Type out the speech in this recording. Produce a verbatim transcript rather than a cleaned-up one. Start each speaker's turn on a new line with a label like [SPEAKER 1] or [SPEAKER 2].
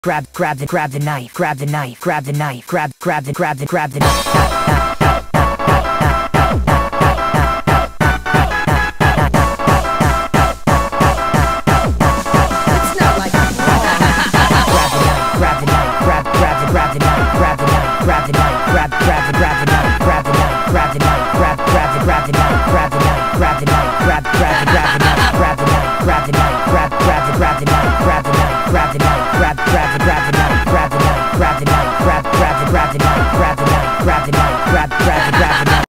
[SPEAKER 1] grab, grab the, grab the knife, grab the knife, grab the knife, grab, grab the, grab the, grab the knife. Grab the knife, grab, grab the, grab the knife, grab the knife, grab the knife, grab, grab the, grab the knife, grab the knife, grab the knife, grab, grab the, grab the knife, grab the knife, grab the knife, grab, grab the, grab the knife, grab the knife, grab the knife, grab, grab the, grab the knife.